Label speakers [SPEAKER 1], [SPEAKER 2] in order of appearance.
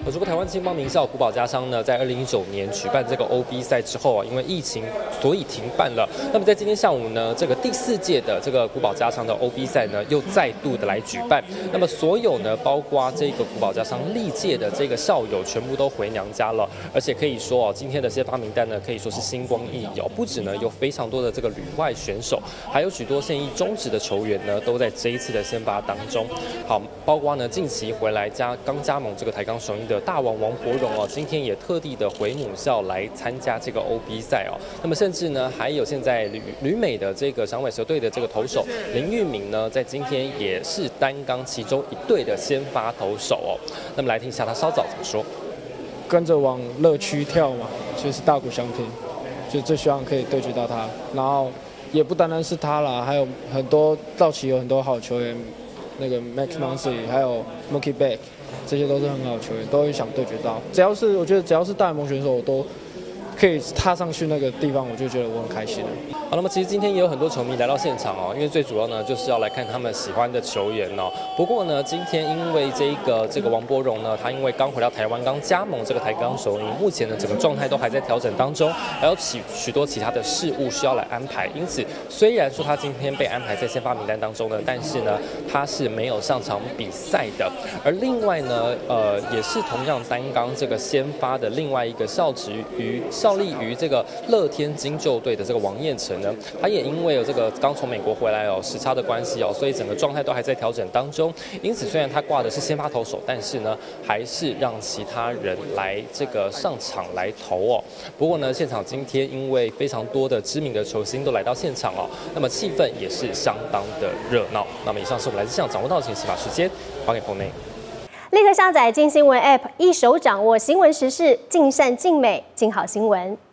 [SPEAKER 1] 不过台湾青帮名校古堡家商呢，在2019年举办这个 OB 赛之后啊，因为疫情所以停办了。那么在今天上午呢，这个第4届的这个古堡家商的 OB 赛呢，又再度的来举办。那么所有呢，包括这个古堡家商历届的这个校友，全部都回娘家了。而且可以说哦，今天的先发名单呢，可以说是星光熠熠哦。不止呢有非常多的这个旅外选手，还有许多现役中职的球员呢，都在这一次的先发当中。好，包括呢近期回来刚加盟这个台钢雄鹰的大王王柏荣哦，今天也特地的回母校来参加这个 OB 赛哦。那么甚至呢，还有现在旅美的这个响尾蛇队的这个投手林玉明呢，在今天也是担纲其中一队的先发投手哦。那么来听一下他稍早怎么说。
[SPEAKER 2] 跟着往乐区跳嘛，就是大谷翔平，就最希望可以对决到他。然后也不单单是他啦，还有很多道奇有很多好球员，那个 Max Muncy 还有 Mookie Beck。这些都是很好的球员，都会想对决到。我觉得只要是大联盟选手，我都可以踏上去那个地方，我就觉得我很开心了。
[SPEAKER 1] 好，那么其实今天也有很多球迷来到现场哦，因为最主要呢就是要来看他们喜欢的球员哦。不过呢，今天因为这个王柏荣呢，他因为刚回到台湾，刚加盟这个台钢雄鹰，目前呢整个状态都还在调整当中，还有许多其他的事务需要来安排。因此，虽然说他今天被安排在先发名单当中呢，但是呢他是没有上场比赛的。而另外呢，也是同样担纲这个先发的另外一个效力于这个乐天金鹫队的这个王彦辰呢，他也因为有这个刚从美国回来哦，时差的关系哦，所以整个状态都还在调整当中。因此，虽然他挂的是先发投手，但是呢，还是让其他人来这个上场来投哦。不过呢，现场今天因为非常多的知名的球星都来到现场哦，那么气氛也是相当的热闹。那么以上是我们来自现场掌握到的情形，把时间还给棚内。
[SPEAKER 3] 立刻下载镜新闻 App， 一手掌握新闻时事，尽善尽美，尽好新闻。